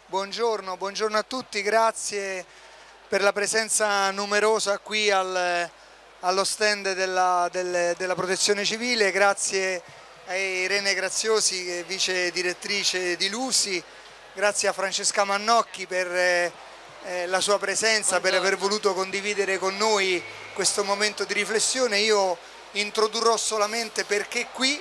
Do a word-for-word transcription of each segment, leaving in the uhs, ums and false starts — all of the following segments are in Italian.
Buongiorno, buongiorno a tutti, grazie per la presenza numerosa qui al, allo stand della, del, della Protezione Civile, grazie a Irene Graziosi, vice direttrice di Lusi, grazie a Francesca Mannocchi per eh, la sua presenza, buongiorno, per aver voluto condividere con noi questo momento di riflessione. Io introdurrò solamente perché qui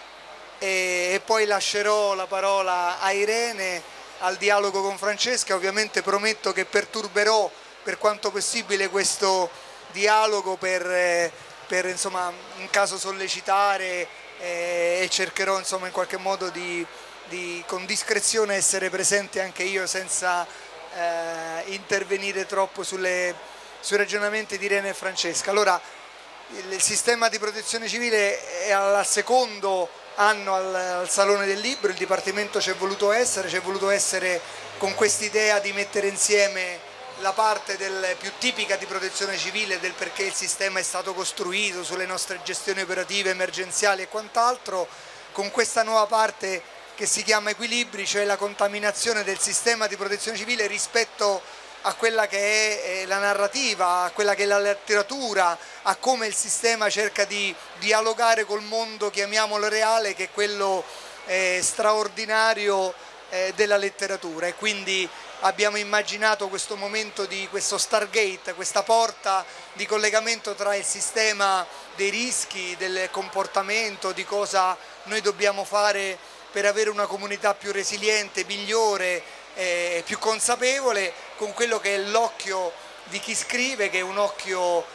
e, e poi lascerò la parola a Irene al dialogo con Francesca. Ovviamente prometto che perturberò per quanto possibile questo dialogo per, eh, per insomma, in caso sollecitare eh, e cercherò insomma in qualche modo di, di con discrezione essere presente anche io senza eh, intervenire troppo sulle, sui ragionamenti di Irene e Francesca. Allora, il, il sistema di protezione civile è al secondo anno al, al Salone del Libro, il Dipartimento c'è voluto essere, c'è voluto essere con quest'idea di mettere insieme la parte del, più tipica di protezione civile, del perché il sistema è stato costruito, sulle nostre gestioni operative, emergenziali e quant'altro, con questa nuova parte che si chiama equilibri, cioè la contaminazione del sistema di protezione civile rispetto a quella che è la narrativa, a quella che è la letteratura, a come il sistema cerca di dialogare col mondo, chiamiamolo reale, che è quello eh, straordinario eh, della letteratura. E quindi abbiamo immaginato questo momento di questo Stargate, questa porta di collegamento tra il sistema dei rischi, del comportamento, di cosa noi dobbiamo fare per avere una comunità più resiliente, migliore, Eh, più consapevole, con quello che è l'occhio di chi scrive, che è un occhio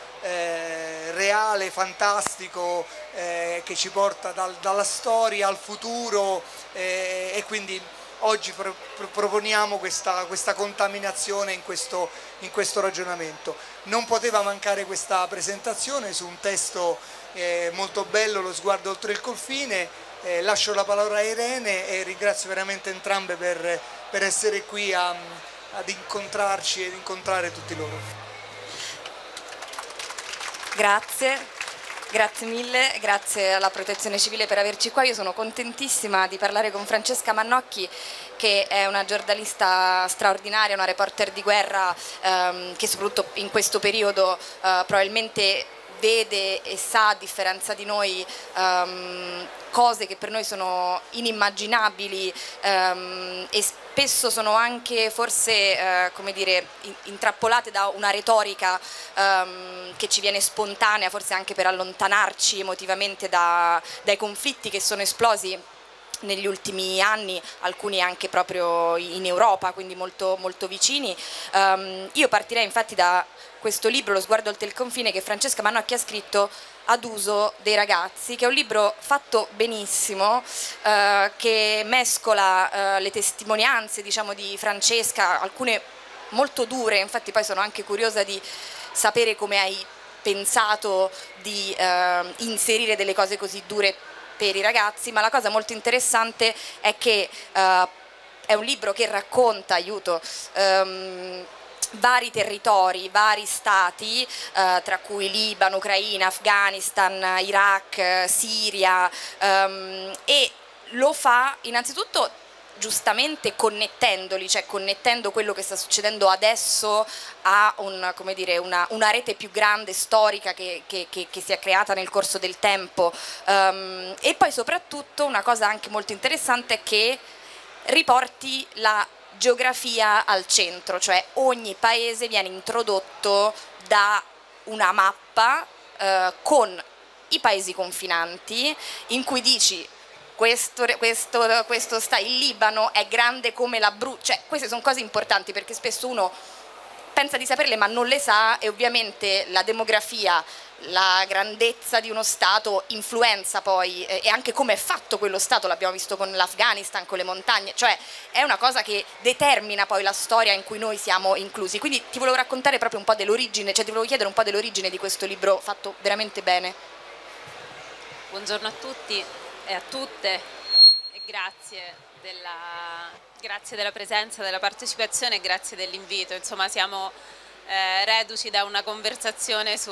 eh, reale, fantastico, eh, che ci porta dal, dalla storia al futuro eh, e quindi oggi pro, pro, proponiamo questa, questa contaminazione in questo, in questo ragionamento. Non poteva mancare questa presentazione su un testo eh, molto bello, Lo sguardo oltre il confine. Eh, lascio la parola a Irene e ringrazio veramente entrambe per, per essere qui a, ad incontrarci ed incontrare tutti loro. Grazie, grazie mille, grazie alla Protezione Civile per averci qua. Io sono contentissima di parlare con Francesca Mannocchi, che è una giornalista straordinaria, una reporter di guerra ehm, che soprattutto in questo periodo eh, probabilmente vede e sa, a differenza di noi, um, cose che per noi sono inimmaginabili um, e spesso sono anche forse uh, come dire, intrappolate da una retorica um, che ci viene spontanea, forse anche per allontanarci emotivamente da, dai conflitti che sono esplosi negli ultimi anni, alcuni anche proprio in Europa, quindi molto, molto vicini. Um, io partirei infatti da questo libro, Lo sguardo oltre il confine, che Francesca Mannocchi ha scritto ad uso dei ragazzi, che è un libro fatto benissimo, eh, che mescola eh, le testimonianze, diciamo, di Francesca, alcune molto dure, infatti poi sono anche curiosa di sapere come hai pensato di eh, inserire delle cose così dure per i ragazzi, ma la cosa molto interessante è che eh, è un libro che racconta, aiuto, ehm, vari territori, vari stati, eh, tra cui Libano, Ucraina, Afghanistan, Iraq, Siria, ehm, e lo fa innanzitutto giustamente connettendoli, cioè connettendo quello che sta succedendo adesso a un, come dire, una, una rete più grande, storica, che, che, che, che si è creata nel corso del tempo. Um, e poi soprattutto una cosa anche molto interessante è che riporti la geografia al centro, cioè ogni paese viene introdotto da una mappa eh, con i paesi confinanti, in cui dici questo, questo, questo sta, il Libano è grande come l'Abruzzo, cioè queste sono cose importanti perché spesso uno pensa di saperle ma non le sa, e ovviamente la demografia, la grandezza di uno Stato influenza poi eh, e anche come è fatto quello Stato, l'abbiamo visto con l'Afghanistan, con le montagne, cioè è una cosa che determina poi la storia in cui noi siamo inclusi. Quindi ti volevo raccontare proprio un po' dell'origine, cioè ti volevo chiedere un po' dell'origine di questo libro fatto veramente bene. Buongiorno a tutti e a tutte e grazie della, grazie della presenza, della partecipazione e grazie dell'invito. Insomma, siamo eh, reduci da una conversazione su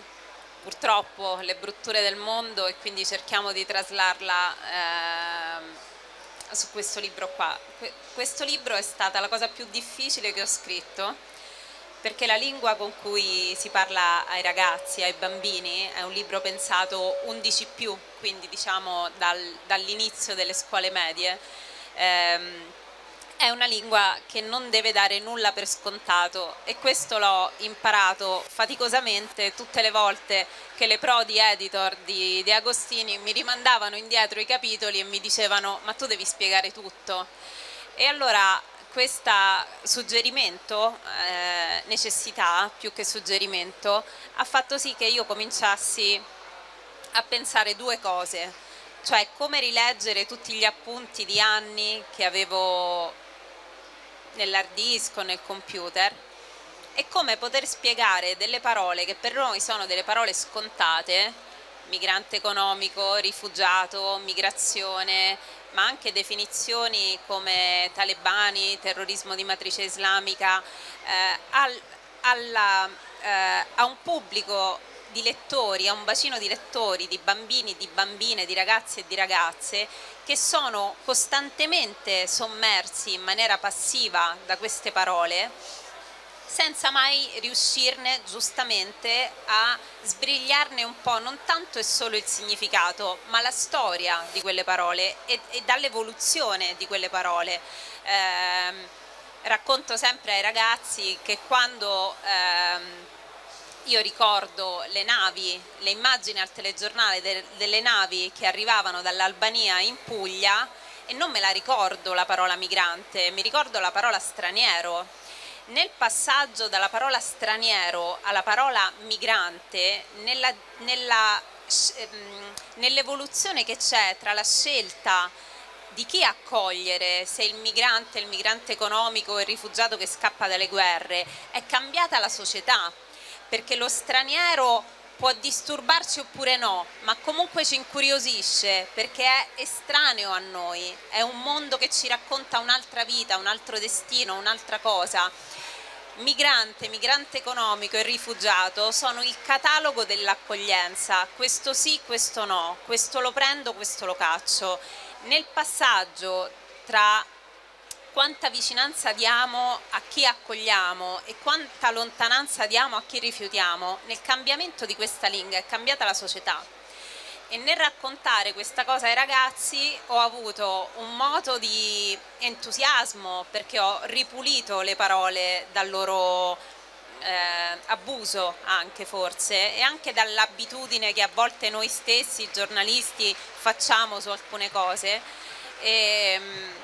purtroppo le brutture del mondo e quindi cerchiamo di traslarla eh, su questo libro qua. Questo libro è stata la cosa più difficile che ho scritto, perché la lingua con cui si parla ai ragazzi, ai bambini, è un libro pensato undici più, quindi diciamo dal, dall'inizio delle scuole medie. Ehm, è una lingua che non deve dare nulla per scontato, e questo l'ho imparato faticosamente tutte le volte che le prodi editor di De Agostini mi rimandavano indietro i capitoli e mi dicevano: ma tu devi spiegare tutto. E allora questo suggerimento, eh, necessità più che suggerimento, ha fatto sì che io cominciassi a pensare due cose, cioè come rileggere tutti gli appunti di anni che avevo nell'hard disk o nel computer, e come poter spiegare delle parole che per noi sono delle parole scontate: migrante economico, rifugiato, migrazione, ma anche definizioni come talebani, terrorismo di matrice islamica, eh, al, alla, eh, a un pubblico di lettori, a un bacino di lettori, di bambini, di bambine, di ragazzi e di ragazze che sono costantemente sommersi in maniera passiva da queste parole, senza mai riuscirne giustamente a sbrigliarne un po' non tanto e solo il significato, ma la storia di quelle parole e, e dall'evoluzione di quelle parole. Eh, racconto sempre ai ragazzi che quando ehm, io ricordo le navi, le immagini al telegiornale de, delle navi che arrivavano dall'Albania in Puglia, e non me la ricordo la parola migrante, mi ricordo la parola straniero. Nel passaggio dalla parola straniero alla parola migrante, nella, nella, nell'evoluzione che c'è tra la scelta di chi accogliere, se il migrante, il migrante economico o il rifugiato che scappa dalle guerre, è cambiata la società, perché lo straniero può disturbarci oppure no, ma comunque ci incuriosisce perché è estraneo a noi, è un mondo che ci racconta un'altra vita, un altro destino, un'altra cosa. Migrante, migrante economico e rifugiato sono il catalogo dell'accoglienza, questo sì, questo no, questo lo prendo, questo lo caccio. Nel passaggio tra quanta vicinanza diamo a chi accogliamo e quanta lontananza diamo a chi rifiutiamo, nel cambiamento di questa lingua è cambiata la società. E nel raccontare questa cosa ai ragazzi ho avuto un moto di entusiasmo, perché ho ripulito le parole dal loro eh, abuso, anche forse, e anche dall'abitudine che a volte noi stessi giornalisti facciamo su alcune cose. E,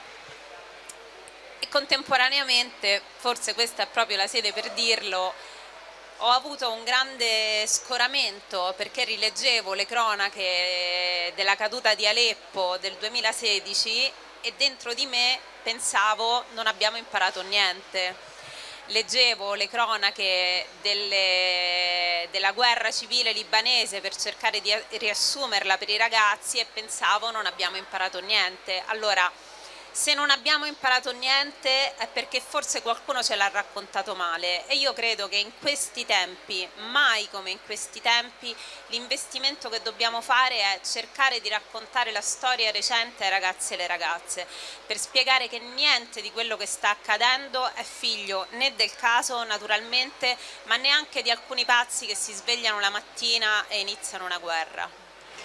e contemporaneamente, forse questa è proprio la sede per dirlo, ho avuto un grande scoramento perché rileggevo le cronache della caduta di Aleppo del duemilasedici e dentro di me pensavo: non abbiamo imparato niente. Leggevo le cronache delle, della guerra civile libanese per cercare di riassumerla per i ragazzi e pensavo: non abbiamo imparato niente. Allora, se non abbiamo imparato niente è perché forse qualcuno ce l'ha raccontato male, e io credo che in questi tempi, mai come in questi tempi, l'investimento che dobbiamo fare è cercare di raccontare la storia recente ai ragazzi e alle ragazze, per spiegare che niente di quello che sta accadendo è figlio né del caso, naturalmente, ma neanche di alcuni pazzi che si svegliano la mattina e iniziano una guerra.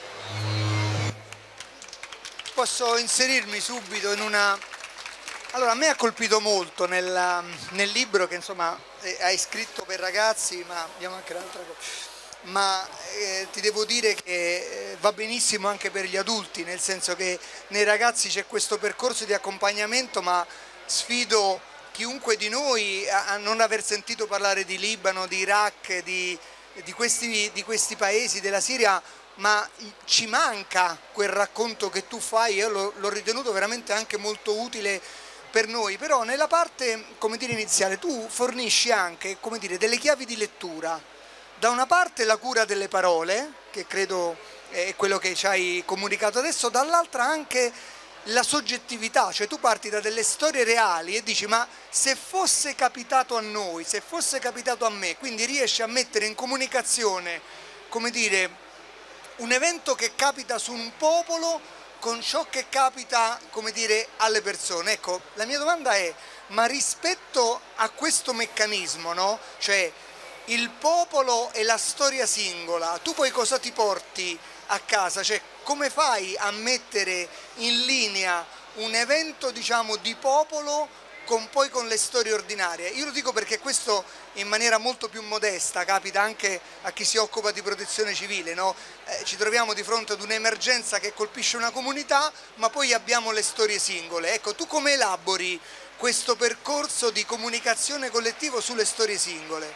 Posso inserirmi subito in una... Allora, a me ha colpito molto nel, nel libro che insomma eh, hai scritto per ragazzi, ma abbiamo anche un'altra cosa, ma eh, ti devo dire che eh, va benissimo anche per gli adulti, nel senso che nei ragazzi c'è questo percorso di accompagnamento, ma sfido chiunque di noi a, a non aver sentito parlare di Libano, di Iraq, di, di, questi, di questi paesi, della Siria, ma ci manca quel racconto che tu fai. Io l'ho ritenuto veramente anche molto utile per noi, però nella parte, come dire, iniziale tu fornisci anche, come dire, delle chiavi di lettura. Da una parte la cura delle parole, che credo è quello che ci hai comunicato adesso, dall'altra anche la soggettività, cioè tu parti da delle storie reali e dici: ma se fosse capitato a noi, se fosse capitato a me, quindi riesci a mettere in comunicazione, come dire, un evento che capita su un popolo con ciò che capita, come dire, alle persone. Ecco, la mia domanda è, ma rispetto a questo meccanismo, no? Cioè il popolo e la storia singola, tu poi cosa ti porti a casa? Cioè come fai a mettere in linea un evento, diciamo, di popolo con poi con le storie ordinarie? Io lo dico perché questo in maniera molto più modesta capita anche a chi si occupa di protezione civile, no? Eh, ci troviamo di fronte ad un'emergenza che colpisce una comunità, ma poi abbiamo le storie singole. Ecco, tu come elabori questo percorso di comunicazione collettivo sulle storie singole?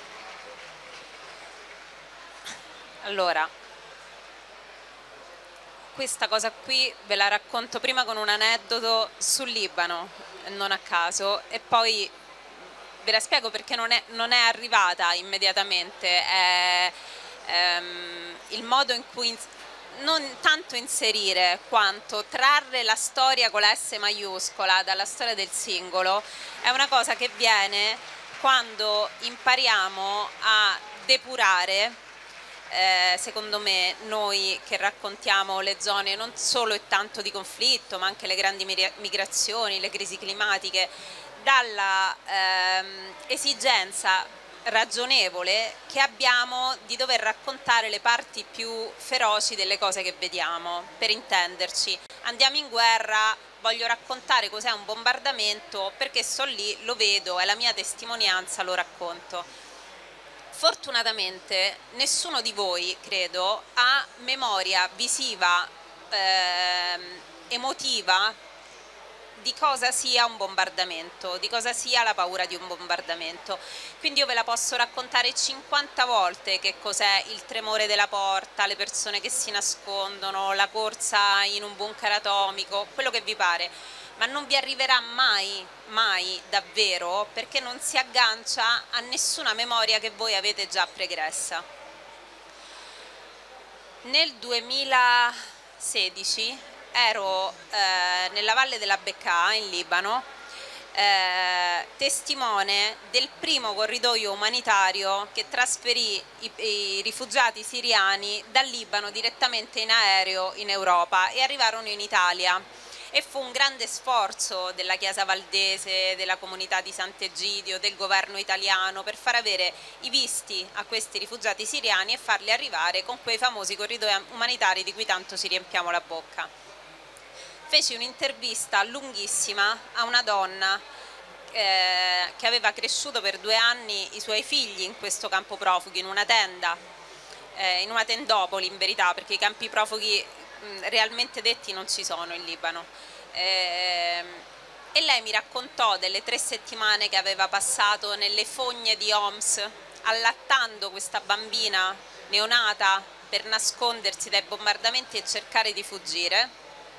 Allora, questa cosa qui ve la racconto prima con un aneddoto sul Libano, non a caso, e poi ve la spiego perché non è, non è arrivata immediatamente. È ehm, il modo in cui in, non tanto inserire quanto trarre la storia con la S maiuscola dalla storia del singolo è una cosa che viene quando impariamo a depurare. Eh, secondo me noi che raccontiamo le zone non solo e tanto di conflitto ma anche le grandi migrazioni, le crisi climatiche, dalla ehm, esigenza ragionevole che abbiamo di dover raccontare le parti più feroci delle cose che vediamo. Per intenderci, andiamo in guerra, voglio raccontare cos'è un bombardamento perché sto lì, lo vedo, è la mia testimonianza, lo racconto. Fortunatamente nessuno di voi, credo, ha memoria visiva, ehm, emotiva di cosa sia un bombardamento, di cosa sia la paura di un bombardamento. Quindi io ve la posso raccontare cinquanta volte che cos'è il tremore della porta, le persone che si nascondono, la corsa in un bunker atomico, quello che vi pare. Ma non vi arriverà mai, mai davvero, perché non si aggancia a nessuna memoria che voi avete già pregressa. Nel duemilasedici ero eh, nella valle della Bekaa in Libano, eh, testimone del primo corridoio umanitario che trasferì i, i rifugiati siriani dal Libano direttamente in aereo in Europa e arrivarono in Italia. E fu un grande sforzo della Chiesa Valdese, della comunità di Sant'Egidio, del governo italiano per far avere i visti a questi rifugiati siriani e farli arrivare con quei famosi corridoi umanitari di cui tanto ci riempiamo la bocca. Feci un'intervista lunghissima a una donna eh, che aveva cresciuto per due anni i suoi figli in questo campo profughi, in una tenda, eh, in una tendopoli in verità, perché i campi profughi realmente detti non ci sono in Libano, eh, e lei mi raccontò delle tre settimane che aveva passato nelle fogne di Homs allattando questa bambina neonata per nascondersi dai bombardamenti e cercare di fuggire.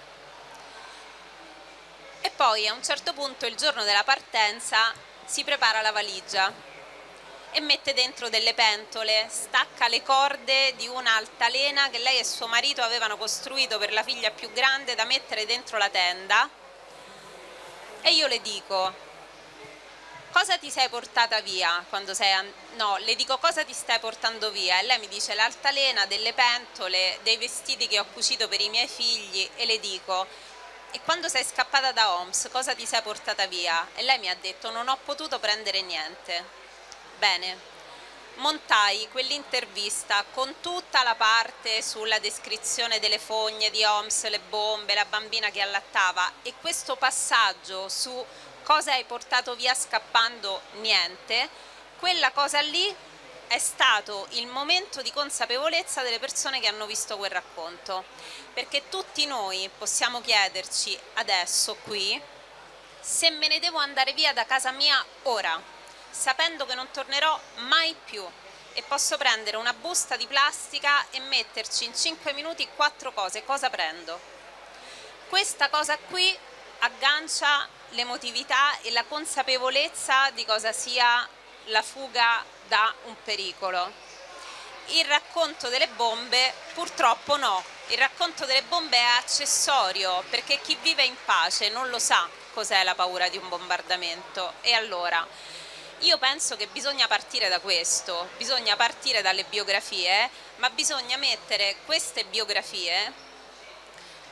E poi a un certo punto, il giorno della partenza, si prepara la valigia e mette dentro delle pentole, stacca le corde di un'altalena che lei e suo marito avevano costruito per la figlia più grande da mettere dentro la tenda, e io le dico: cosa ti sei portata via quando sei no, le dico cosa ti stai portando via, e lei mi dice l'altalena, delle pentole, dei vestiti che ho cucito per i miei figli, e le dico: e quando sei scappata da Homs cosa ti sei portata via? E lei mi ha detto: non ho potuto prendere niente. Bene, montai quell'intervista con tutta la parte sulla descrizione delle fogne di Homs, le bombe, la bambina che allattava, e questo passaggio su cosa hai portato via scappando, niente. Quella cosa lì è stato il momento di consapevolezza delle persone che hanno visto quel racconto, perché tutti noi possiamo chiederci adesso qui se me ne devo andare via da casa mia ora, sapendo che non tornerò mai più, e posso prendere una busta di plastica e metterci in cinque minuti quattro cose, cosa prendo? Questa cosa qui aggancia l'emotività e la consapevolezza di cosa sia la fuga da un pericolo. Il racconto delle bombe purtroppo no, il racconto delle bombe è accessorio, perché chi vive in pace non lo sa cos'è la paura di un bombardamento. E allora io penso che bisogna partire da questo, bisogna partire dalle biografie, ma bisogna mettere queste biografie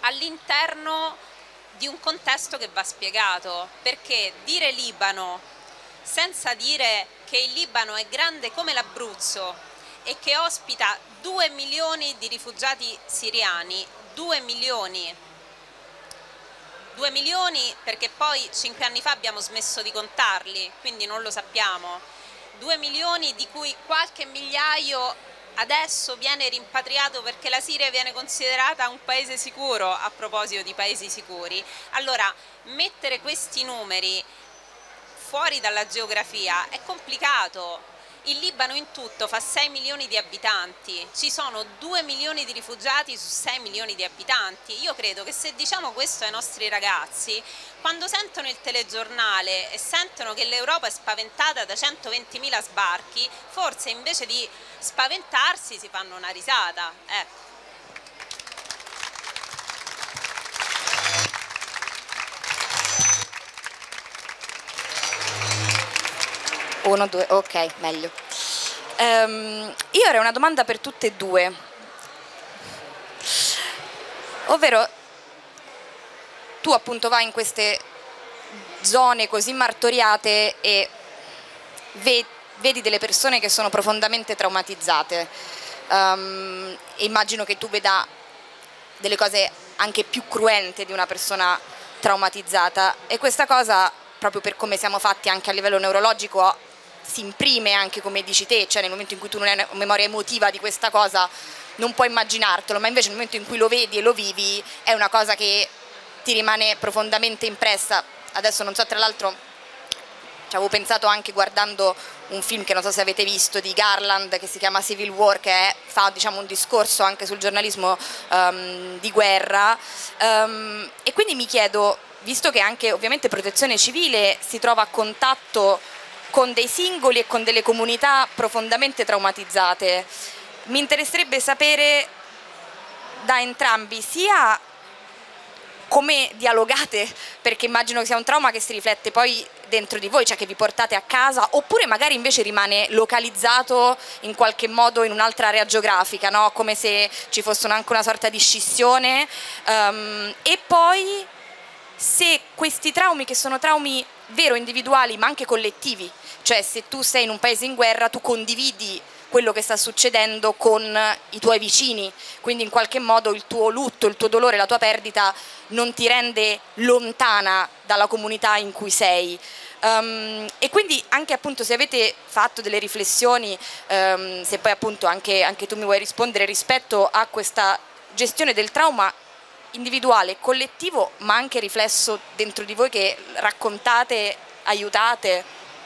all'interno di un contesto che va spiegato, perché dire Libano senza dire che il Libano è grande come l'Abruzzo e che ospita due milioni di rifugiati siriani, due milioni, due milioni perché poi cinque anni fa abbiamo smesso di contarli, quindi non lo sappiamo, due milioni di cui qualche migliaio adesso viene rimpatriato perché la Siria viene considerata un paese sicuro. A proposito di paesi sicuri, allora mettere questi numeri fuori dalla geografia è complicato. Il Libano in tutto fa sei milioni di abitanti, ci sono due milioni di rifugiati su sei milioni di abitanti. Io credo che se diciamo questo ai nostri ragazzi, quando sentono il telegiornale e sentono che l'Europa è spaventata da centoventimila sbarchi, forse invece di spaventarsi si fanno una risata. Ecco. Uno, due, ok, meglio. Um, io avrei una domanda per tutte e due, ovvero tu appunto vai in queste zone così martoriate e ve vedi delle persone che sono profondamente traumatizzate. Um, immagino che tu veda delle cose anche più cruente di una persona traumatizzata, e questa cosa, proprio per come siamo fatti anche a livello neurologico, si imprime anche, come dici te, cioè nel momento in cui tu non hai una memoria emotiva di questa cosa non puoi immaginartelo, ma invece nel momento in cui lo vedi e lo vivi è una cosa che ti rimane profondamente impressa. Adesso non so, tra l'altro ci avevo pensato anche guardando un film che non so se avete visto di Garland, che si chiama Civil War, che è, fa diciamo un discorso anche sul giornalismo um, di guerra, um, e quindi mi chiedo, visto che anche ovviamente Protezione Civile si trova a contatto con dei singoli e con delle comunità profondamente traumatizzate, mi interesserebbe sapere da entrambi sia come dialogate, perché immagino che sia un trauma che si riflette poi dentro di voi, cioè che vi portate a casa, oppure magari invece rimane localizzato in qualche modo in un'altra area geografica, no? Come se ci fosse anche una sorta di scissione, um, e poi se questi traumi, che sono traumi vero individuali ma anche collettivi, cioè se tu sei in un paese in guerra tu condividi quello che sta succedendo con i tuoi vicini, quindi in qualche modo il tuo lutto, il tuo dolore, la tua perdita non ti rende lontana dalla comunità in cui sei. Um, e quindi anche appunto se avete fatto delle riflessioni, um, se poi appunto anche, anche tu mi vuoi rispondere rispetto a questa gestione del trauma individuale, collettivo, ma anche riflesso dentro di voi, che raccontate, aiutate.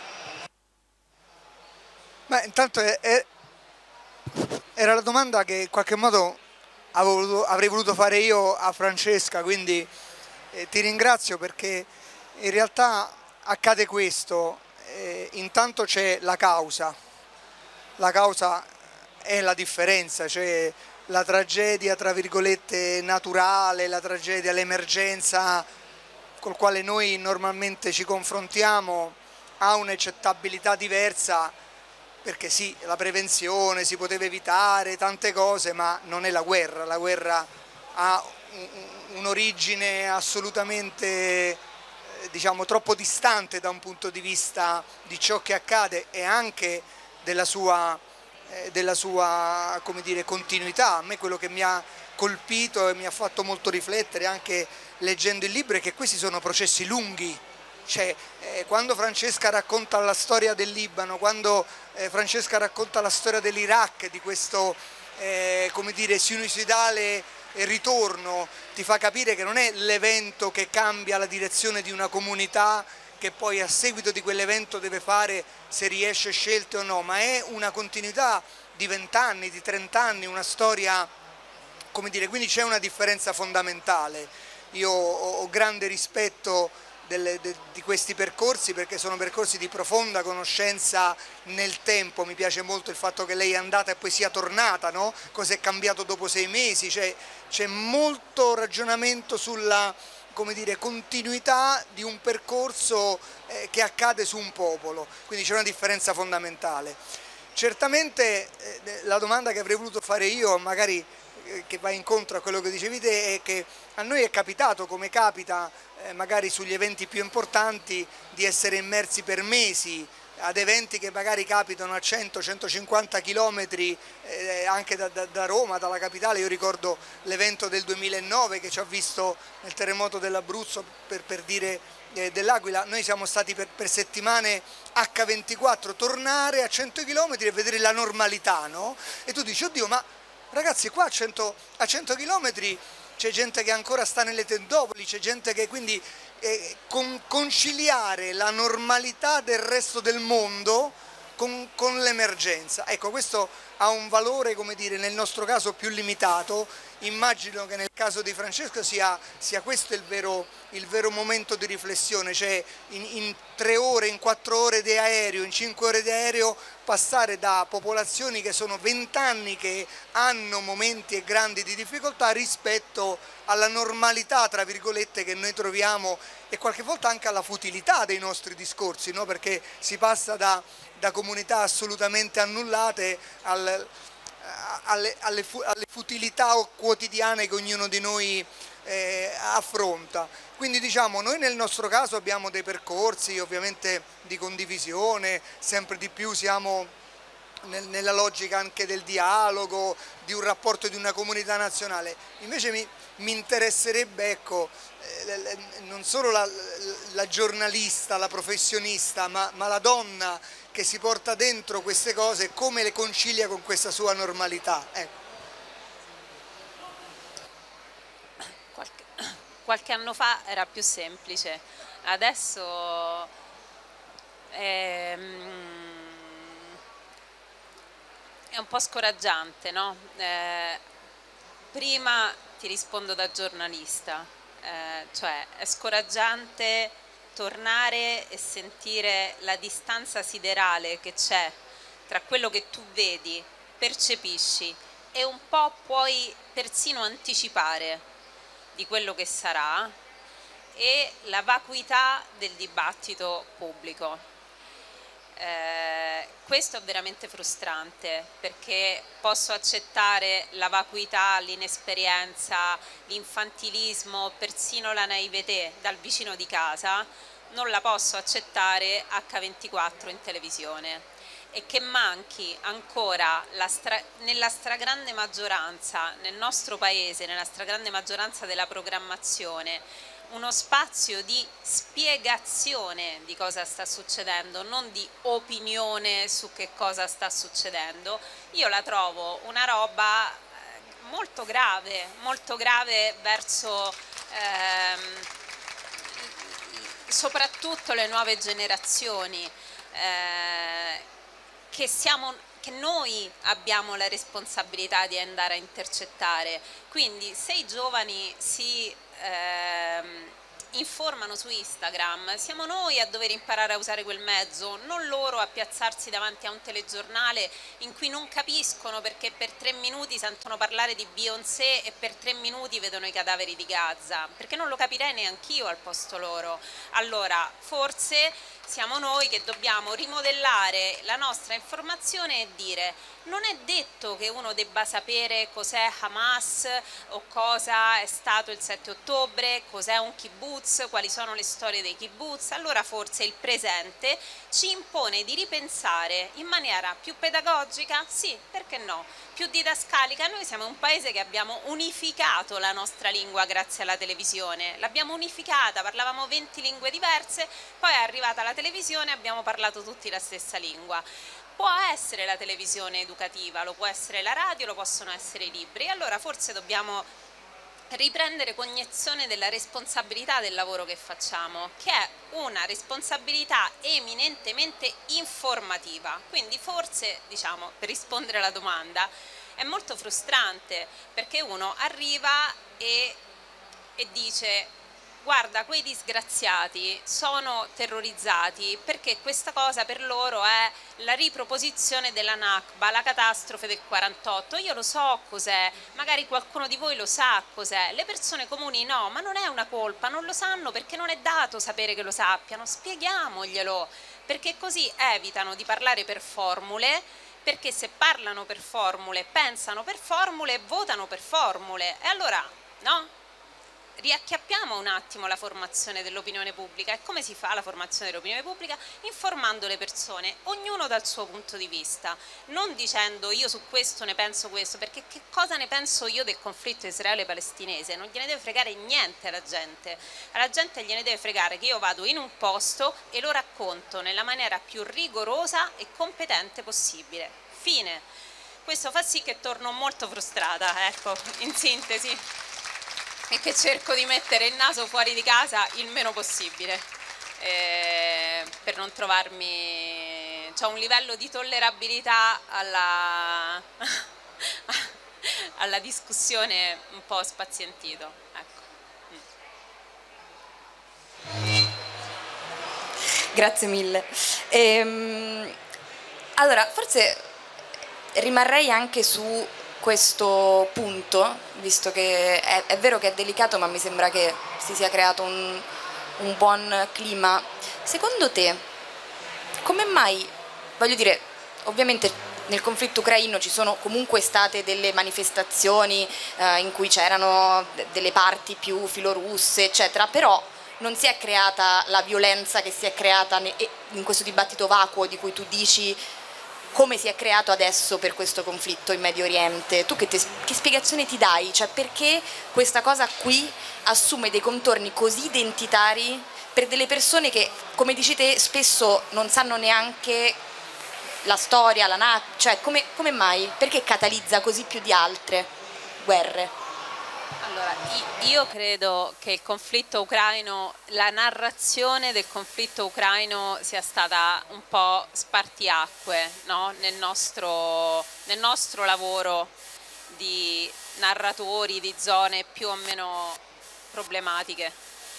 Beh, intanto è, è, era la domanda che in qualche modo voluto, avrei voluto fare io a Francesca, quindi eh, ti ringrazio, perché in realtà accade questo, eh, intanto c'è la causa, la causa è la differenza, cioè la tragedia tra virgolette naturale, la tragedia, l'emergenza col quale noi normalmente ci confrontiamo ha un'accettabilità diversa, perché sì, la prevenzione, si poteva evitare tante cose, ma non è la guerra. La guerra ha un'origine assolutamente, diciamo, troppo distante da un punto di vista di ciò che accade e anche della sua, eh, della sua, come dire, continuità. A me quello che mi ha colpito e mi ha fatto molto riflettere anche leggendo il libro è che questi sono processi lunghi. Cioè, eh, quando Francesca racconta la storia del Libano, quando eh, Francesca racconta la storia dell'Iraq, di questo eh, come dire, sinusoidale ritorno, ti fa capire che non è l'evento che cambia la direzione di una comunità, che poi a seguito di quell'evento deve fare se riesce scelte o no, ma è una continuità di vent'anni, di trent'anni, una storia, come dire, quindi c'è una differenza fondamentale. Io ho, ho grande rispetto Delle, de, di questi percorsi, perché sono percorsi di profonda conoscenza nel tempo. Mi piace molto il fatto che lei è andata e poi sia tornata, no? Cosa è cambiato dopo sei mesi, cioè, c'è molto ragionamento sulla, come dire, continuità di un percorso eh, che accade su un popolo, quindi c'è una differenza fondamentale. Certamente eh, la domanda che avrei voluto fare io, magari che va incontro a quello che dicevi te, è che a noi è capitato, come capita eh, magari sugli eventi più importanti, di essere immersi per mesi ad eventi che magari capitano a cento centocinquanta chilometri eh, anche da, da, da Roma, dalla capitale. Io ricordo l'evento del duemilanove che ci ha visto nel terremoto dell'Abruzzo, per, per dire eh, dell'Aquila. Noi siamo stati per, per settimane acca ventiquattro, tornare a cento chilometri e vedere la normalità, no? E tu dici, oddio, ma ragazzi, qua a cento, a cento chilometri c'è gente che ancora sta nelle tendopoli, c'è gente che quindi eh, con, conciliare la normalità del resto del mondo con, con l'emergenza. Ecco, questo ha un valore, come dire, nel nostro caso più limitato. Immagino che nel caso di Francesco sia, sia questo il vero, il vero momento di riflessione, cioè in, in tre ore, in quattro ore di aereo, in cinque ore di aereo, passare da popolazioni che sono vent'anni che hanno momenti e grandi di difficoltà rispetto alla normalità, tra virgolette, che noi troviamo, e qualche volta anche alla futilità dei nostri discorsi, no? Perché si passa da, da comunità assolutamente annullate al, alle, alle, alle futilità quotidiane che ognuno di noi eh, affronta. Quindi diciamo, noi nel nostro caso abbiamo dei percorsi ovviamente di condivisione, sempre di più siamo nel, nella logica anche del dialogo, di un rapporto di una comunità nazionale. Invece mi, mi interesserebbe, ecco, eh, non solo la, la giornalista, la professionista, ma, ma la donna che si porta dentro queste cose, come le concilia con questa sua normalità. Ecco. Qualche, qualche anno fa era più semplice, adesso è, è un po' scoraggiante, no? Eh, prima ti rispondo da giornalista, eh, cioè è scoraggiante tornare e sentire la distanza siderale che c'è tra quello che tu vedi, percepisci e un po' puoi persino anticipare di quello che sarà, e la vacuità del dibattito pubblico. Eh, questo è veramente frustrante, perché posso accettare la vacuità, l'inesperienza, l'infantilismo, persino la naivete dal vicino di casa, non la posso accettare acca ventiquattro in televisione. E che manchi ancora la stra nella stragrande maggioranza, nel nostro paese, nella stragrande maggioranza della programmazione, uno spazio di spiegazione di cosa sta succedendo, non di opinione su che cosa sta succedendo, io la trovo una roba molto grave, molto grave verso ehm, soprattutto le nuove generazioni, eh, che siamo, che noi abbiamo la responsabilità di andare a intercettare. Quindi se i giovani si ehm, informano su Instagram, siamo noi a dover imparare a usare quel mezzo, non loro a piazzarsi davanti a un telegiornale in cui non capiscono, perché per tre minuti sentono parlare di Beyoncé e per tre minuti vedono i cadaveri di Gaza, perché non lo capirei neanch'io al posto loro. Allora forse siamo noi che dobbiamo rimodellare la nostra informazione e dire: non è detto che uno debba sapere cos'è Hamas o cosa è stato il sette ottobre, cos'è un kibbutz, quali sono le storie dei kibbutz. Allora forse il presente ci impone di ripensare in maniera più pedagogica, sì, perché no, più didascalica. Noi siamo un paese che abbiamo unificato la nostra lingua grazie alla televisione, l'abbiamo unificata, parlavamo venti lingue diverse, poi è arrivata la televisione e abbiamo parlato tutti la stessa lingua. Può essere la televisione educativa, lo può essere la radio, lo possono essere i libri, allora forse dobbiamo riprendere cognizione della responsabilità del lavoro che facciamo, che è una responsabilità eminentemente informativa. Quindi forse, diciamo, per rispondere alla domanda, è molto frustrante, perché uno arriva e, e dice: guarda, quei disgraziati sono terrorizzati perché questa cosa per loro è la riproposizione della Nakba, la catastrofe del quarantotto. Io lo so cos'è, magari qualcuno di voi lo sa cos'è, le persone comuni no, ma non è una colpa, non lo sanno perché non è dato sapere che lo sappiano, spieghiamoglielo, perché così evitano di parlare per formule perché se parlano per formule, pensano per formule, votano per formule, e allora no? Riacchiappiamo un attimo la formazione dell'opinione pubblica. E come si fa la formazione dell'opinione pubblica? Informando le persone, ognuno dal suo punto di vista, non dicendo io su questo ne penso questo, perché che cosa ne penso io del conflitto israele-palestinese? Non gliene deve fregare niente alla gente, alla gente gliene deve fregare che io vado in un posto e lo racconto nella maniera più rigorosa e competente possibile. Fine. Questo fa sì che torno molto frustrata, ecco, in sintesi, e che cerco di mettere il naso fuori di casa il meno possibile, eh, per non trovarmi, c'ho un livello di tollerabilità alla, alla discussione un po' spazientito, ecco. Grazie mille. Ehm, allora, forse rimarrei anche su questo punto, visto che è, è vero che è delicato, ma mi sembra che si sia creato un, un buon clima. Secondo te, come mai, voglio dire, ovviamente nel conflitto ucraino ci sono comunque state delle manifestazioni eh, in cui c'erano delle parti più filorusse, eccetera, però non si è creata la violenza che si è creata in questo dibattito vacuo di cui tu dici, come si è creato adesso per questo conflitto in Medio Oriente. Tu che, te, che spiegazione ti dai? Cioè, perché questa cosa qui assume dei contorni così identitari per delle persone che, come dici te, spesso non sanno neanche la storia, la nat- cioè come, come mai? Perché catalizza così più di altre guerre? Allora, io credo che il conflitto ucraino, la narrazione del conflitto ucraino sia stata un po' spartiacque, no? nel, nostro, nel nostro lavoro di narratori di zone più o meno problematiche.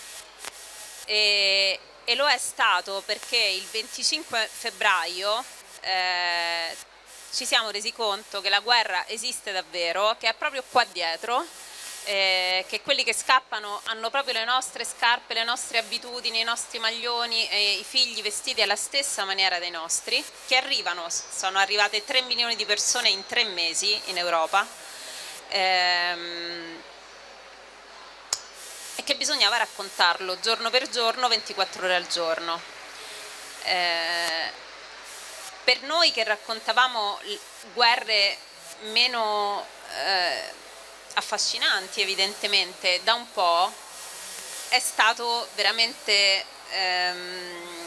E, e lo è stato perché il venticinque febbraio eh, ci siamo resi conto che la guerra esiste davvero, che è proprio qua dietro, Eh, che quelli che scappano hanno proprio le nostre scarpe, le nostre abitudini, i nostri maglioni e i figli vestiti alla stessa maniera dei nostri, che arrivano, sono arrivate tre milioni di persone in tre mesi in Europa, ehm, e che bisognava raccontarlo giorno per giorno, ventiquattro ore al giorno. Eh, per noi che raccontavamo guerre meno eh, affascinanti, evidentemente, da un po', è stato veramente ehm,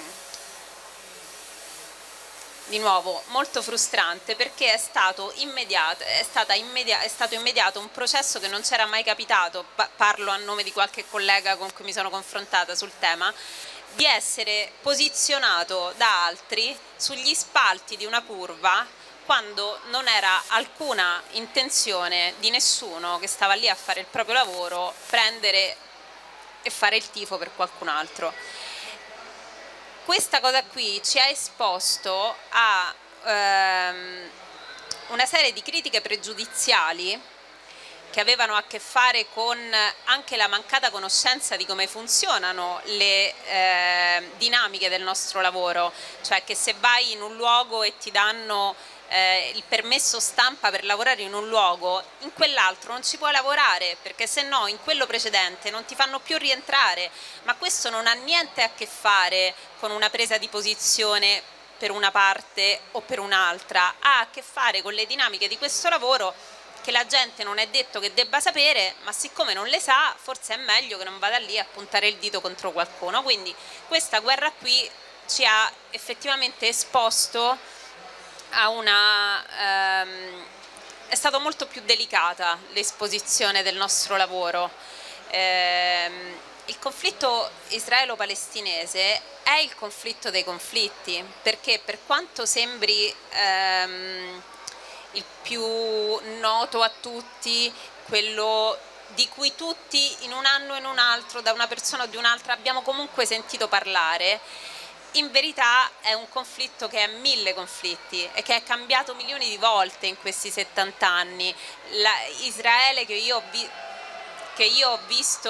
di nuovo molto frustrante, perché è stato immediato, è, stata immedia- è stato immediato un processo che non c'era mai capitato, pa- parlo a nome di qualche collega con cui mi sono confrontata sul tema, di essere posizionato da altri sugli spalti di una curva quando non era alcuna intenzione di nessuno che stava lì a fare il proprio lavoro prendere e fare il tifo per qualcun altro. Questa cosa qui ci ha esposto a ehm, una serie di critiche pregiudiziali che avevano a che fare con anche la mancata conoscenza di come funzionano le eh, dinamiche del nostro lavoro, cioè che se vai in un luogo e ti danno eh, il permesso stampa per lavorare in un luogo, in quell'altro non ci puoi lavorare, perché se no in quello precedente non ti fanno più rientrare, ma questo non ha niente a che fare con una presa di posizione per una parte o per un'altra, ha a che fare con le dinamiche di questo lavoro che la gente non è detto che debba sapere, ma siccome non le sa, forse è meglio che non vada lì a puntare il dito contro qualcuno. Quindi questa guerra qui ci ha effettivamente esposto a una... Ehm, è stata molto più delicata l'esposizione del nostro lavoro. Ehm, il conflitto israelo-palestinese è il conflitto dei conflitti, perché per quanto sembri... Ehm, il più noto a tutti, quello di cui tutti in un anno e in un altro, da una persona o di un'altra, abbiamo comunque sentito parlare, in verità è un conflitto che è mille conflitti e che è cambiato milioni di volte in questi settanta anni. La Israele che io ho, vi che io ho visto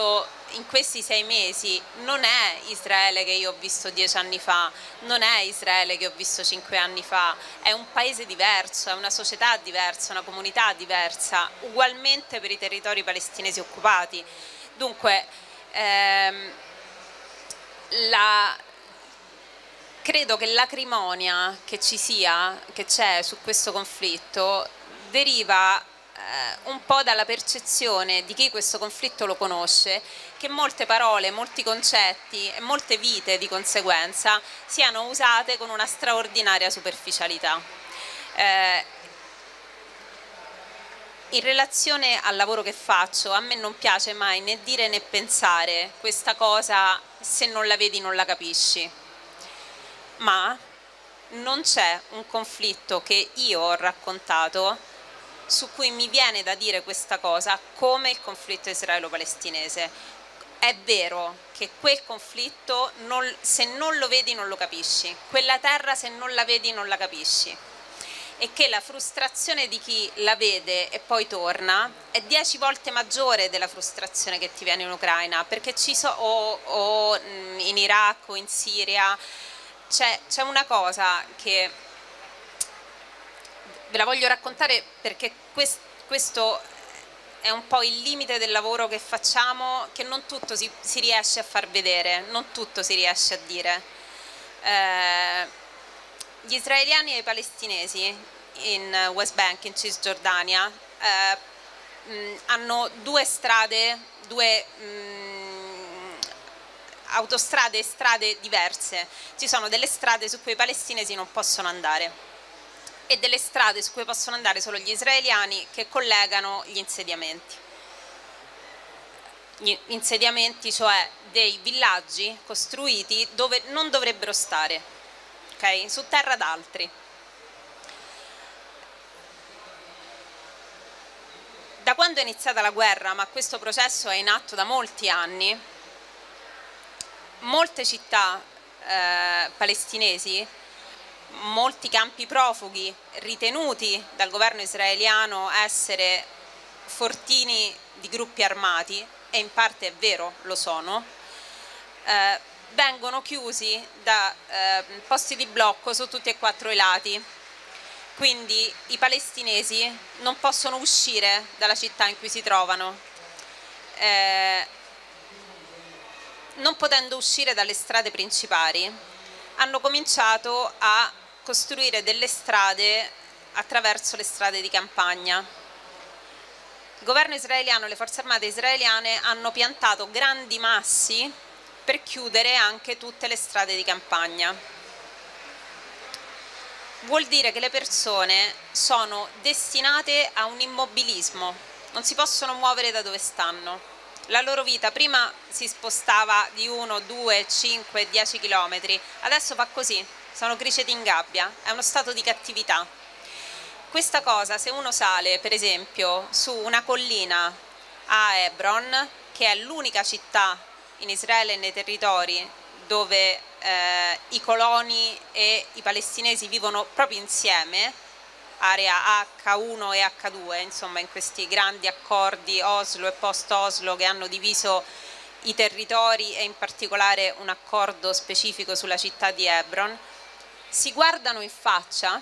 in questi sei mesi non è Israele che io ho visto dieci anni fa, non è Israele che ho visto cinque anni fa, è un paese diverso, è una società diversa, una comunità diversa, ugualmente per i territori palestinesi occupati. Dunque, ehm, la, credo che l'acrimonia che ci sia, che c'è su questo conflitto, deriva un po' dalla percezione di chi questo conflitto lo conosce, che molte parole, molti concetti e molte vite di conseguenza siano usate con una straordinaria superficialità. Eh, in relazione al lavoro che faccio, a me non piace mai né dire né pensare questa cosa se non la vedi non la capisci, ma non c'è un conflitto che io ho raccontato su cui mi viene da dire questa cosa come il conflitto israelo-palestinese. È vero che quel conflitto, non, se non lo vedi non lo capisci, quella terra se non la vedi non la capisci, e che la frustrazione di chi la vede e poi torna è dieci volte maggiore della frustrazione che ti viene in Ucraina, perché ci so, o, o in Iraq o in Siria, c'è una cosa che ve la voglio raccontare perché quest, questo è un po' il limite del lavoro che facciamo, che non tutto si, si riesce a far vedere, non tutto si riesce a dire. Eh, gli israeliani e i palestinesi in West Bank, in Cisgiordania, eh, mh, hanno due strade, due mh, autostrade e strade diverse. Ci sono delle strade su cui i palestinesi non possono andare e delle strade su cui possono andare solo gli israeliani, che collegano gli insediamenti. Gli insediamenti, cioè dei villaggi costruiti dove non dovrebbero stare, okay? Su terra d'altri. Da quando è iniziata la guerra, ma questo processo è in atto da molti anni, molte città eh, palestinesi, molti campi profughi ritenuti dal governo israeliano essere fortini di gruppi armati, e in parte è vero, lo sono, eh, vengono chiusi da eh, posti di blocco su tutti e quattro i lati. Quindi i palestinesi non possono uscire dalla città in cui si trovano. Eh, non potendo uscire dalle strade principali, hanno cominciato a costruire delle strade attraverso le strade di campagna. Il governo israeliano e le forze armate israeliane hanno piantato grandi massi per chiudere anche tutte le strade di campagna. Vuol dire che le persone sono destinate a un immobilismo, non si possono muovere da dove stanno. La loro vita prima si spostava di uno, due, cinque, dieci chilometri, adesso fa così, sono criceti in gabbia, è uno stato di cattività. Questa cosa, se uno sale per esempio su una collina a Hebron, che è l'unica città in Israele e nei territori dove eh, i coloni e i palestinesi vivono proprio insieme, area acca uno e acca due, insomma in questi grandi accordi Oslo e post-Oslo che hanno diviso i territori, e in particolare un accordo specifico sulla città di Hebron, si guardano in faccia,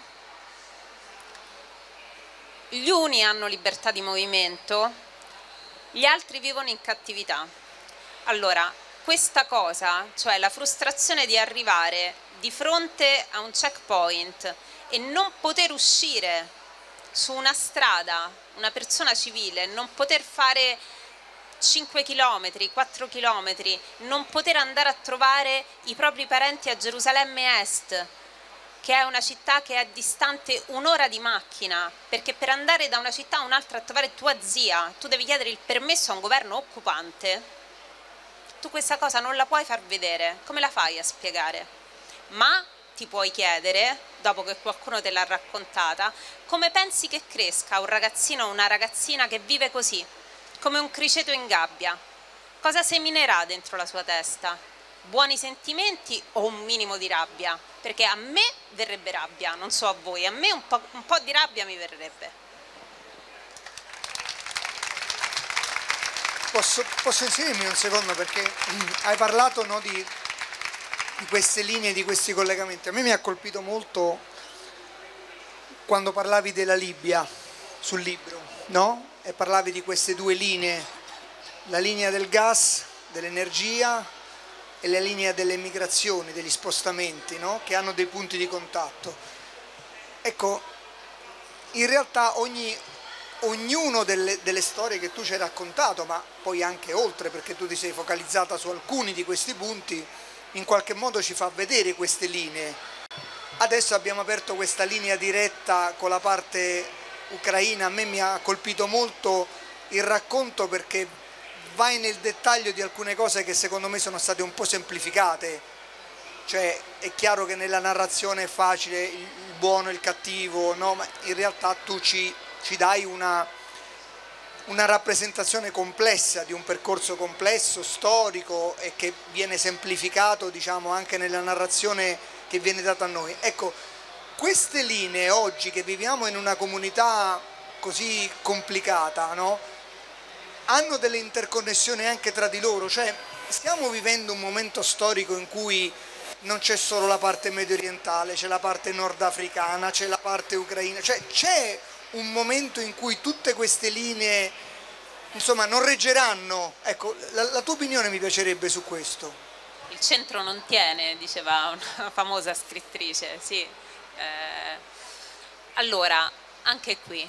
gli uni hanno libertà di movimento, gli altri vivono in cattività. Allora, questa cosa, cioè la frustrazione di arrivare di fronte a un checkpoint e non poter uscire su una strada, una persona civile, non poter fare cinque chilometri, quattro chilometri, non poter andare a trovare i propri parenti a Gerusalemme Est, che è una città che è distante un'ora di macchina, perché per andare da una città a un'altra a trovare tua zia, tu devi chiedere il permesso a un governo occupante. Tu questa cosa non la puoi far vedere, come la fai a spiegare? Ma ti puoi chiedere, dopo che qualcuno te l'ha raccontata, come pensi che cresca un ragazzino o una ragazzina che vive così, come un criceto in gabbia? Cosa seminerà dentro la sua testa? Buoni sentimenti o un minimo di rabbia? Perché a me verrebbe rabbia, non so a voi, a me un po', un po' di rabbia mi verrebbe. Posso, posso inserirmi un secondo, perché hai parlato, no, di, di queste linee, di questi collegamenti. A me mi ha colpito molto quando parlavi della Libia sul libro, no? E parlavi di queste due linee, la linea del gas, dell'energia, e la linea delle migrazioni, degli spostamenti, no? Che hanno dei punti di contatto. Ecco, in realtà ogni... ognuno delle, delle storie che tu ci hai raccontato, ma poi anche oltre, perché tu ti sei focalizzata su alcuni di questi punti, in qualche modo ci fa vedere queste linee. Adesso abbiamo aperto questa linea diretta con la parte ucraina. A me mi ha colpito molto il racconto, perché vai nel dettaglio di alcune cose che secondo me sono state un po' semplificate. Cioè è chiaro che nella narrazione è facile il buono e il cattivo, no? Ma in realtà tu ci ci dai una, una rappresentazione complessa di un percorso complesso, storico, e che viene semplificato, diciamo, anche nella narrazione che viene data a noi. Ecco, queste linee oggi che viviamo in una comunità così complicata, no? Hanno delle interconnessioni anche tra di loro, cioè stiamo vivendo un momento storico in cui non c'è solo la parte medio orientale, c'è la parte nordafricana, c'è la parte ucraina, cioè c'è un momento in cui tutte queste linee, insomma, non reggeranno. Ecco, la, la tua opinione mi piacerebbe su questo. Il centro non tiene, diceva una famosa scrittrice, sì. Eh, allora, anche qui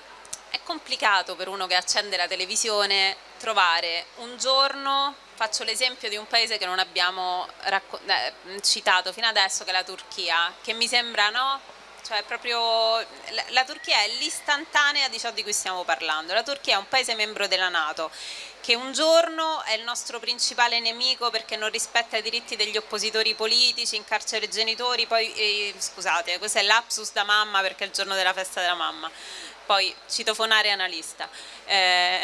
è complicato per uno che accende la televisione trovare un giorno, faccio l'esempio di un paese che non abbiamo eh, citato fino adesso, che è la Turchia, che mi sembra, no? Cioè proprio la, la Turchia è l'istantanea di ciò di cui stiamo parlando. La Turchia è un paese membro della NATO che un giorno è il nostro principale nemico perché non rispetta i diritti degli oppositori politici, incarcera i genitori, poi eh, scusate, questo è lapsus da mamma perché è il giorno della festa della mamma, poi citofonare analista, eh,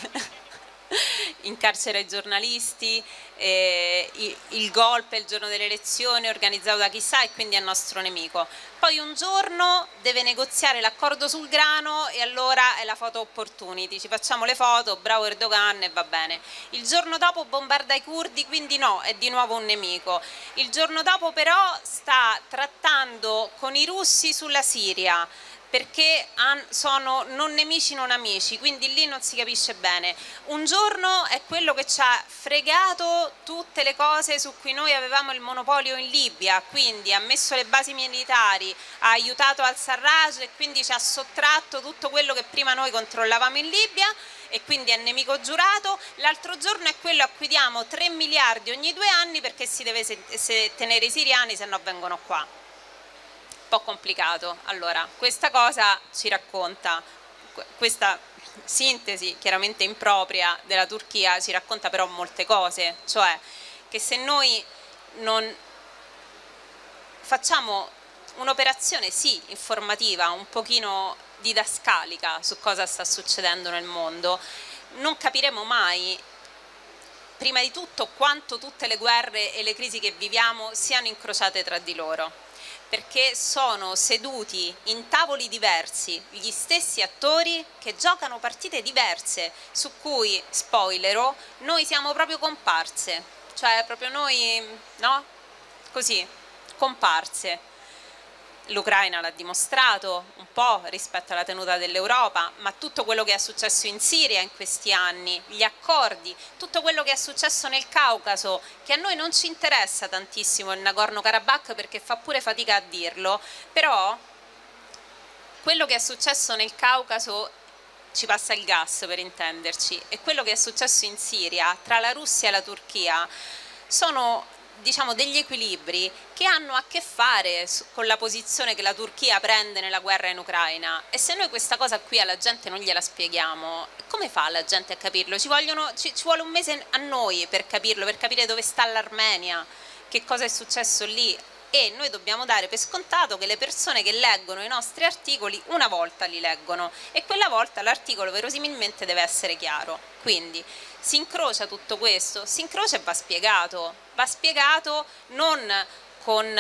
incarcera i giornalisti, eh, il, il golpe il giorno delle elezioni organizzato da chissà e quindi è nostro nemico. Poi un giorno deve negoziare l'accordo sul grano e allora è la photo opportunity, ci facciamo le foto, bravo Erdogan e va bene. Il giorno dopo bombarda i curdi, quindi no, è di nuovo un nemico. Il giorno dopo però sta trattando con i russi sulla Siria, perché sono non nemici non amici, quindi lì non si capisce bene. Un giorno è quello che ci ha fregato tutte le cose su cui noi avevamo il monopolio in Libia, quindi ha messo le basi militari, ha aiutato al-Sarraj e quindi ci ha sottratto tutto quello che prima noi controllavamo in Libia e quindi è nemico giurato. L'altro giorno è quello a cui diamo tre miliardi ogni due anni perché si deve tenere i siriani, se no vengono qua. Po' complicato. Allora, questa cosa ci racconta, questa sintesi chiaramente impropria della Turchia ci racconta però molte cose, cioè che se noi non facciamo un'operazione sì informativa, un pochino didascalica su cosa sta succedendo nel mondo, non capiremo mai prima di tutto quanto tutte le guerre e le crisi che viviamo siano incrociate tra di loro, perché sono seduti in tavoli diversi gli stessi attori che giocano partite diverse su cui, spoilerò, noi siamo proprio comparse, cioè proprio noi, no? Così, comparse. L'Ucraina l'ha dimostrato un po' rispetto alla tenuta dell'Europa, ma tutto quello che è successo in Siria in questi anni, gli accordi, tutto quello che è successo nel Caucaso, che a noi non ci interessa tantissimo il Nagorno-Karabakh perché fa pure fatica a dirlo, però quello che è successo nel Caucaso ci passa il gas per intenderci, e quello che è successo in Siria tra la Russia e la Turchia sono, diciamo, degli equilibri che hanno a che fare con la posizione che la Turchia prende nella guerra in Ucraina, e se noi questa cosa qui alla gente non gliela spieghiamo, come fa la gente a capirlo? Ci, vogliono, ci, ci vuole un mese a noi per capirlo, per capire dove sta l'Armenia, che cosa è successo lì, e noi dobbiamo dare per scontato che le persone che leggono i nostri articoli una volta li leggono, e quella volta l'articolo verosimilmente deve essere chiaro. Quindi si incrocia tutto questo, si incrocia e va spiegato, va spiegato non con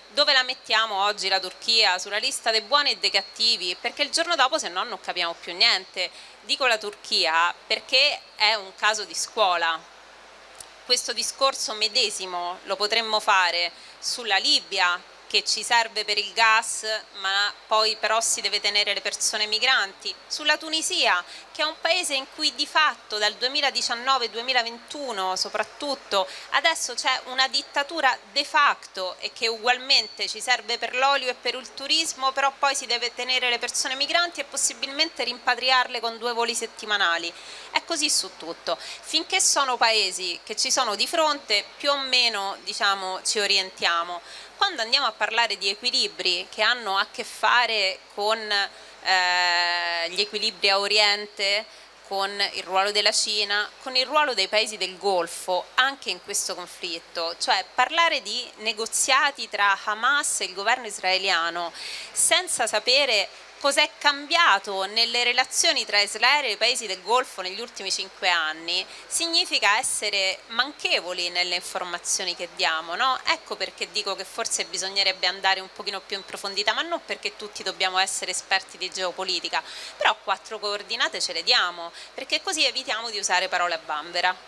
dove la mettiamo oggi la Turchia? Sulla lista dei buoni e dei cattivi? Perché il giorno dopo se no non capiamo più niente. Dico la Turchia perché è un caso di scuola. Questo discorso medesimo lo potremmo fare sulla Libia, che ci serve per il gas, ma poi però si deve tenere le persone migranti, sulla Tunisia, che è un paese in cui di fatto dal duemiladiciannove duemilaventuno soprattutto adesso c'è una dittatura de facto e che ugualmente ci serve per l'olio e per il turismo, però poi si deve tenere le persone migranti e possibilmente rimpatriarle con due voli settimanali. È così su tutto. Finché sono paesi che ci sono di fronte, più o meno diciamo, ci orientiamo. Quando andiamo a parlare di equilibri che hanno a che fare con eh, gli equilibri a Oriente, con il ruolo della Cina, con il ruolo dei paesi del Golfo, anche in questo conflitto, cioè parlare di negoziati tra Hamas e il governo israeliano senza sapere cos'è cambiato nelle relazioni tra Israele e i paesi del Golfo negli ultimi cinque anni, significa essere manchevoli nelle informazioni che diamo, no? Ecco perché dico che forse bisognerebbe andare un pochino più in profondità, ma non perché tutti dobbiamo essere esperti di geopolitica, però quattro coordinate ce le diamo, perché così evitiamo di usare parole a vanvera.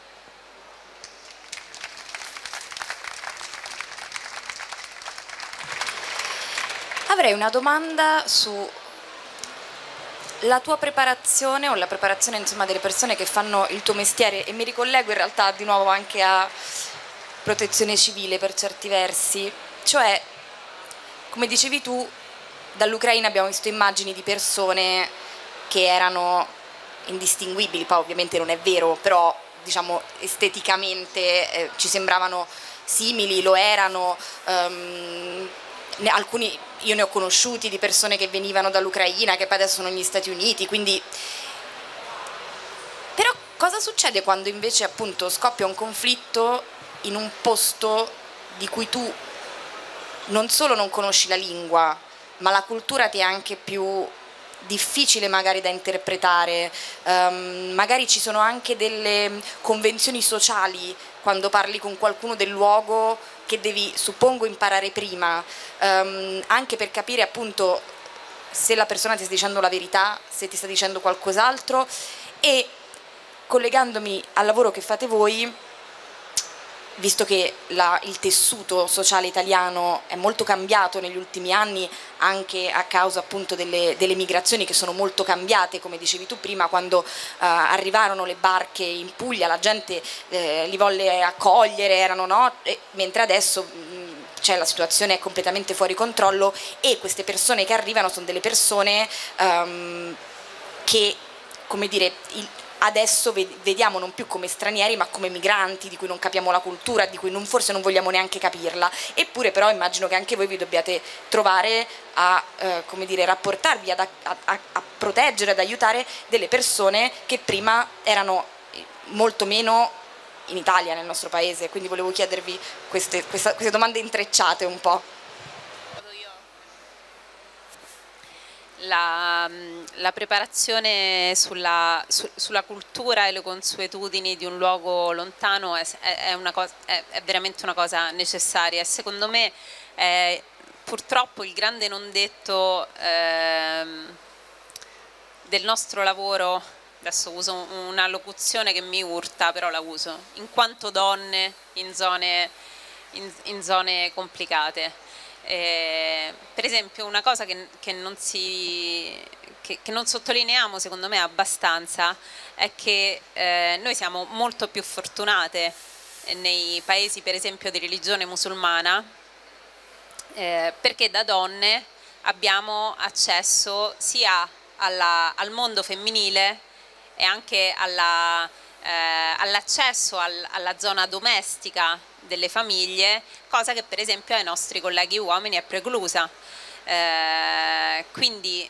Avrei una domanda su la tua preparazione o la preparazione insomma, delle persone che fanno il tuo mestiere, e mi ricollego in realtà di nuovo anche a protezione civile per certi versi, cioè come dicevi tu dall'Ucraina abbiamo visto immagini di persone che erano indistinguibili, poi ovviamente non è vero, però diciamo esteticamente eh, ci sembravano simili, lo erano. Um, alcuni io ne ho conosciuti di persone che venivano dall'Ucraina che poi adesso sono negli Stati Uniti, quindi però cosa succede quando invece appunto scoppia un conflitto in un posto di cui tu non solo non conosci la lingua, ma la cultura ti è anche più difficile magari da interpretare, um, magari ci sono anche delle convenzioni sociali quando parli con qualcuno del luogo che devi, suppongo, imparare prima, um, anche per capire appunto se la persona ti sta dicendo la verità, se ti sta dicendo qualcos'altro. E collegandomi al lavoro che fate voi, visto che la, il tessuto sociale italiano è molto cambiato negli ultimi anni anche a causa appunto delle, delle migrazioni che sono molto cambiate, come dicevi tu prima, quando uh, arrivarono le barche in Puglia la gente eh, li volle accogliere, erano, no? E, mentre adesso mh, cioè, la situazione è completamente fuori controllo e queste persone che arrivano sono delle persone um, che, come dire, il, adesso vediamo non più come stranieri ma come migranti di cui non capiamo la cultura, di cui non, forse non vogliamo neanche capirla, eppure però immagino che anche voi vi dobbiate trovare a eh, come dire, rapportarvi, ad, a, a, a proteggere, ad aiutare delle persone che prima erano molto meno in Italia, nel nostro paese, quindi volevo chiedervi queste, questa, queste domande intrecciate un po'. La, la preparazione sulla, su, sulla cultura e le consuetudini di un luogo lontano è, è, una cosa, è, è veramente una cosa necessaria e secondo me è purtroppo il grande non detto ehm, del nostro lavoro. Adesso uso una locuzione che mi urta, però la uso, in quanto donne in zone, in, in zone complicate. Eh, per esempio una cosa che, che, non si, che, che non sottolineiamo secondo me abbastanza è che eh, noi siamo molto più fortunate nei paesi per esempio di religione musulmana eh, perché da donne abbiamo accesso sia alla, al mondo femminile e anche alla, eh, all'accesso al, alla zona domestica delle famiglie, cosa che per esempio ai nostri colleghi uomini è preclusa. Eh, quindi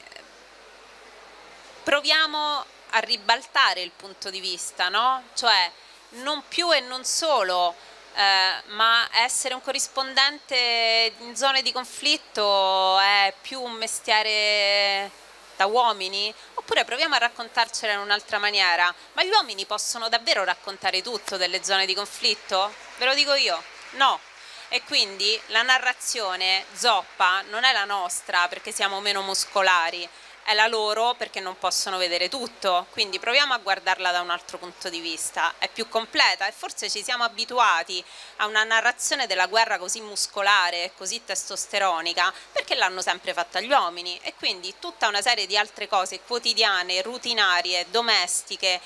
proviamo a ribaltare il punto di vista, no? Cioè non più e non solo, eh, ma essere un corrispondente in zone di conflitto è più un mestiere da uomini? Oppure proviamo a raccontarcela in un'altra maniera, ma gli uomini possono davvero raccontare tutto delle zone di conflitto? Ve lo dico io, no. e quindi la narrazione zoppa non è la nostra perché siamo meno muscolari, è la loro perché non possono vedere tutto, quindi proviamo a guardarla da un altro punto di vista, è più completa e forse ci siamo abituati a una narrazione della guerra così muscolare e così testosteronica perché l'hanno sempre fatta gli uomini, e quindi tutta una serie di altre cose quotidiane, rutinarie, domestiche.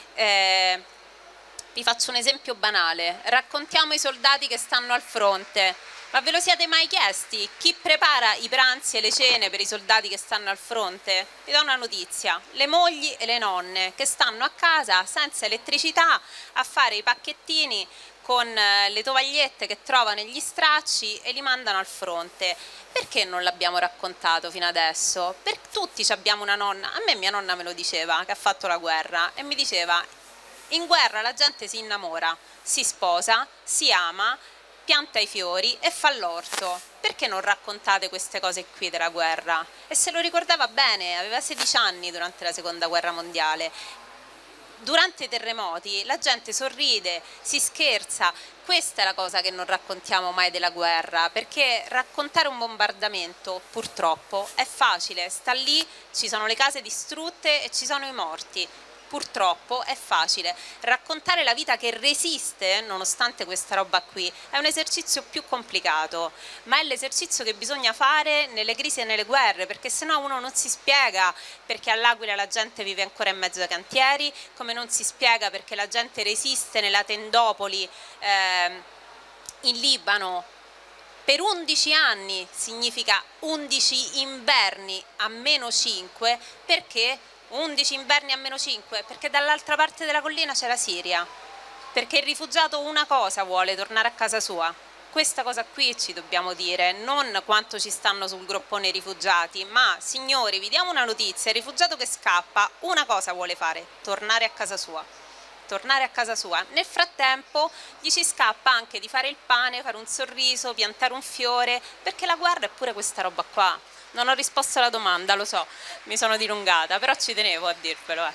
Eh, vi faccio un esempio banale: raccontiamo i soldati che stanno al fronte. Ma ve lo siete mai chiesti chi prepara i pranzi e le cene per i soldati che stanno al fronte? Vi do una notizia: le mogli e le nonne che stanno a casa senza elettricità a fare i pacchettini con le tovagliette che trovano negli stracci e li mandano al fronte. Perché non l'abbiamo raccontato fino adesso? Perché tutti abbiamo una nonna, a me mia nonna me lo diceva, che ha fatto la guerra, e mi diceva: in guerra la gente si innamora, si sposa, si ama, pianta i fiori e fa l'orto. Perché non raccontate queste cose qui della guerra? E se lo ricordava bene, aveva sedici anni durante la seconda guerra mondiale. Durante i terremoti la gente sorride, si scherza. Questa è la cosa che non raccontiamo mai della guerra, perché raccontare un bombardamento purtroppo è facile, sta lì, ci sono le case distrutte e ci sono i morti. Purtroppo è facile. Raccontare la vita che resiste nonostante questa roba qui è un esercizio più complicato, ma è l'esercizio che bisogna fare nelle crisi e nelle guerre, perché sennò uno non si spiega perché all'Aquila la gente vive ancora in mezzo ai cantieri, come non si spiega perché la gente resiste nella tendopoli eh, in Libano per undici anni, significa undici inverni a meno cinque, perché undici inverni a meno cinque? Perché dall'altra parte della collina c'è la Siria, perché il rifugiato una cosa vuole: tornare a casa sua. Questa cosa qui ci dobbiamo dire, non quanto ci stanno sul groppone i rifugiati, ma signori, vi diamo una notizia: il rifugiato che scappa una cosa vuole fare: tornare a casa sua. Tornare a casa sua. Nel frattempo gli ci scappa anche di fare il pane, fare un sorriso, piantare un fiore, perché la guerra è pure questa roba qua. Non ho risposto alla domanda, lo so, mi sono dilungata, però ci tenevo a dirvelo. Eh.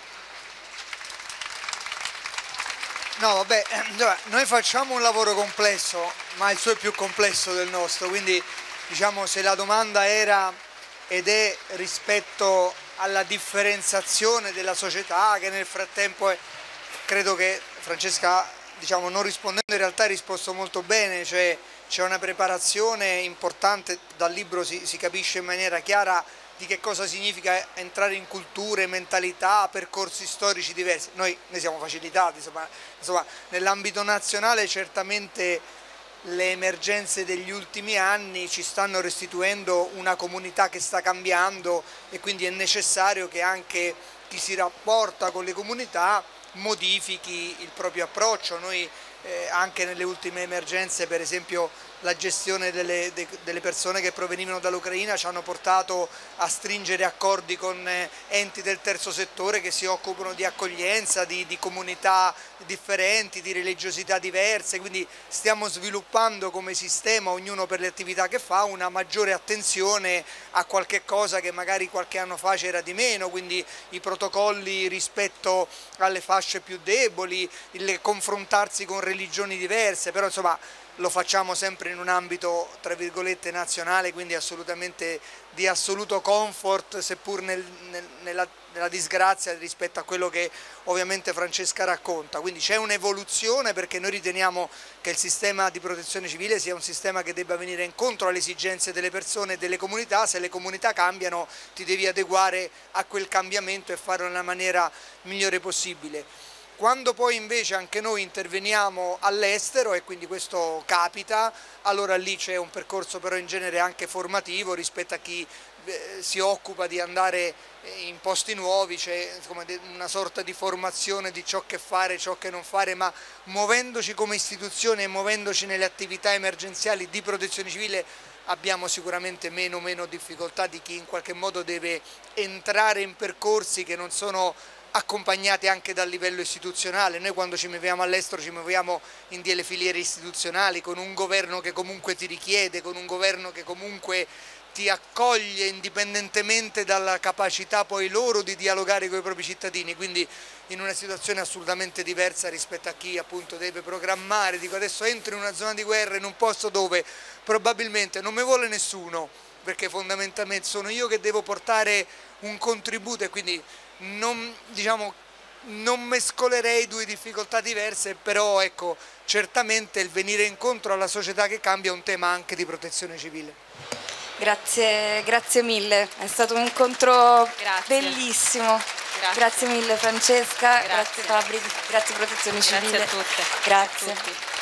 No, vabbè, noi facciamo un lavoro complesso, ma il suo è più complesso del nostro, quindi diciamo, se la domanda era ed è rispetto alla differenziazione della società, che nel frattempo è, credo che Francesca, diciamo, non rispondendo in realtà ha risposto molto bene, cioè c'è una preparazione importante, dal libro si, si capisce in maniera chiara di che cosa significa entrare in culture, mentalità, percorsi storici diversi. Noi ne siamo facilitati, insomma, insomma nell'ambito nazionale certamente le emergenze degli ultimi anni ci stanno restituendo una comunità che sta cambiando, e quindi è necessario che anche chi si rapporta con le comunità modifichi il proprio approccio. Noi eh, anche nelle ultime emergenze, per esempio la gestione delle, de, delle persone che provenivano dall'Ucraina, ci hanno portato a stringere accordi con eh, enti del terzo settore che si occupano di accoglienza, di, di comunità differenti, di religiosità diverse, quindi stiamo sviluppando come sistema, ognuno per le attività che fa, una maggiore attenzione a qualche cosa che magari qualche anno fa c'era di meno, quindi i protocolli rispetto alle fasce più deboli, il confrontarsi con religioni diverse, però insomma lo facciamo sempre in un ambito tra virgolette nazionale, quindi assolutamente di assoluto comfort, seppur nel, nel, nella, nella disgrazia rispetto a quello che ovviamente Francesca racconta. Quindi c'è un'evoluzione, perché noi riteniamo che il sistema di protezione civile sia un sistema che debba venire incontro alle esigenze delle persone e delle comunità. Se le comunità cambiano ti devi adeguare a quel cambiamento e farlo nella maniera migliore possibile. Quando poi invece anche noi interveniamo all'estero, e quindi questo capita, allora lì c'è un percorso però in genere anche formativo rispetto a chi eh, si occupa di andare in posti nuovi, c'è una sorta di formazione di ciò che fare, ciò che non fare, ma muovendoci come istituzione e muovendoci nelle attività emergenziali di protezione civile abbiamo sicuramente meno meno difficoltà di chi in qualche modo deve entrare in percorsi che non sono accompagnati anche dal livello istituzionale. Noi quando ci muoviamo all'estero ci muoviamo in delle filiere istituzionali, con un governo che comunque ti richiede, con un governo che comunque ti accoglie indipendentemente dalla capacità poi loro di dialogare con i propri cittadini, quindi in una situazione assolutamente diversa rispetto a chi appunto deve programmare, dico adesso entro in una zona di guerra in un posto dove probabilmente non mi vuole nessuno, perché fondamentalmente sono io che devo portare un contributo e quindi non, diciamo, non mescolerei due difficoltà diverse, però ecco, certamente il venire incontro alla società che cambia è un tema anche di protezione civile. Grazie, grazie mille, è stato un incontro Grazie. bellissimo. Grazie. Grazie mille Francesca, Grazie. grazie Fabri, grazie Protezione Civile. Grazie a tutte. Grazie. A tutti.